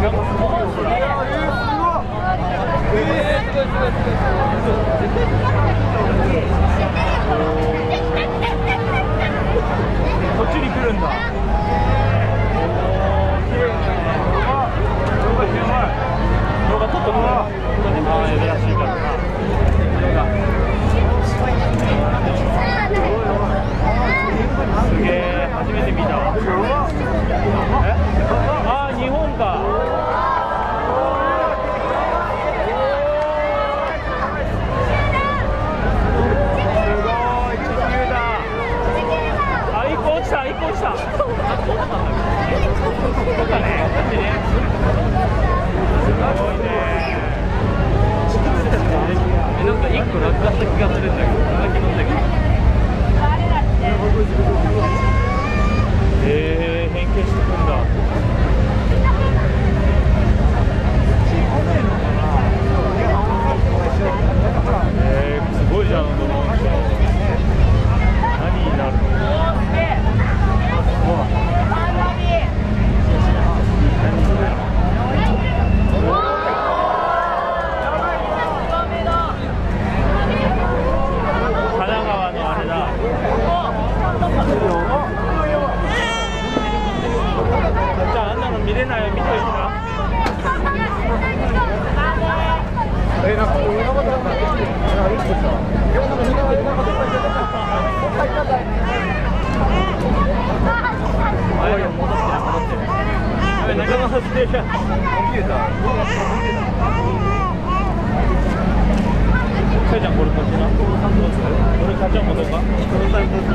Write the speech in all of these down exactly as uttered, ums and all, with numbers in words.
こっちに来るんだ。動画撮っとくわ。ああ、珍しいからな。すげえ、初めて見たわ。え？ああ、日本か。なんか一個落下した気がするんだけど、気のせいか。えー、変形してくんだ。えー、すごいじゃん、ドローンショー。何になるの？見れないよ、見といてな。え、なんか上のことなんかできてる。なんかいいですか。両方の右側でなんかどっかに出てた。あれ戻ってな、戻ってる。あれ仲間外れじゃん。コンピューター。かいちゃんこれこっちな。これかちゃんもどうか。このタイプです。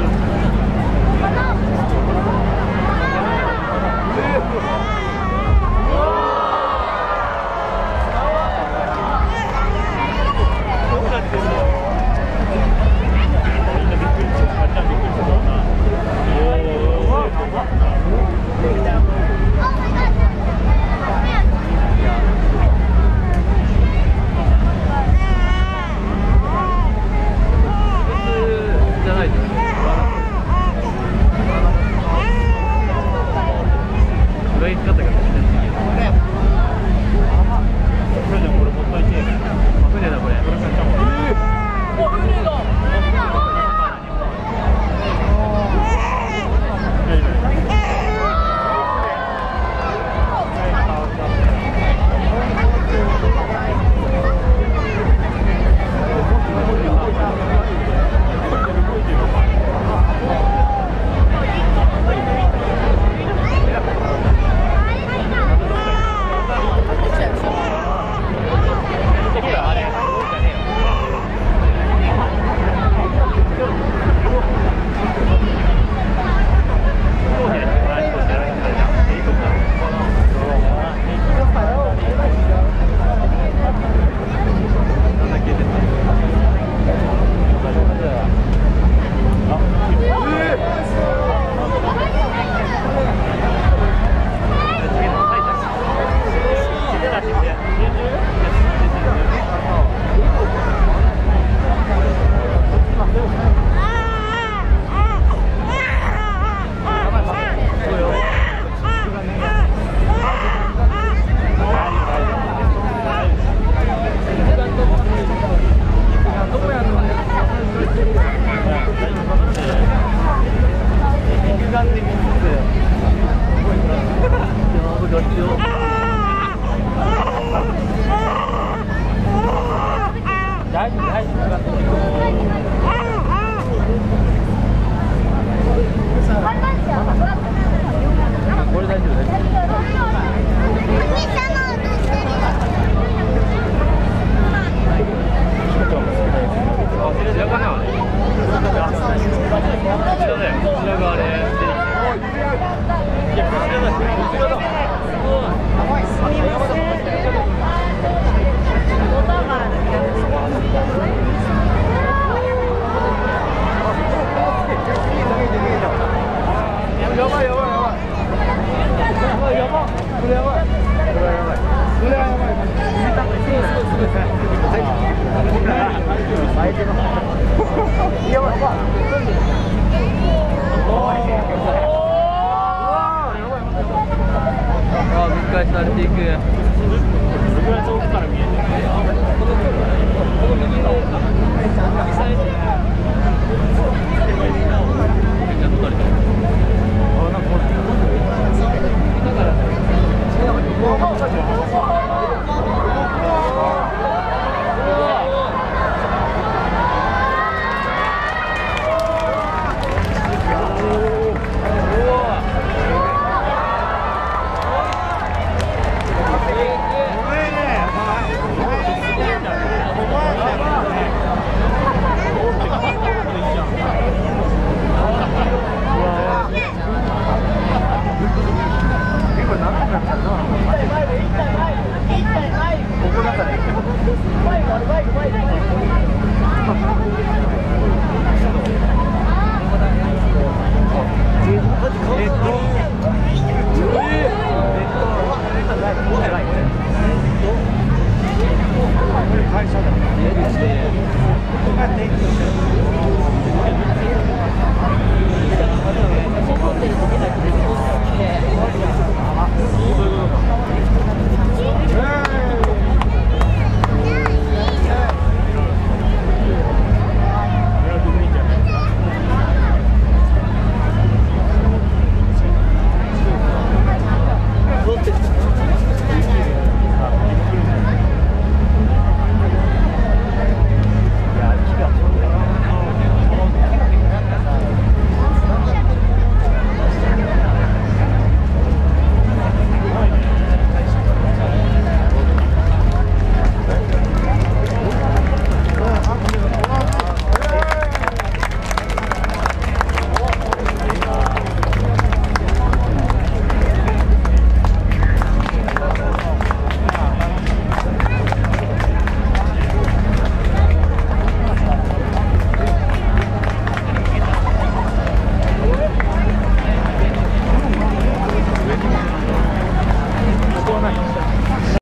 難しい。 されていく。 どれぐらい遠くから見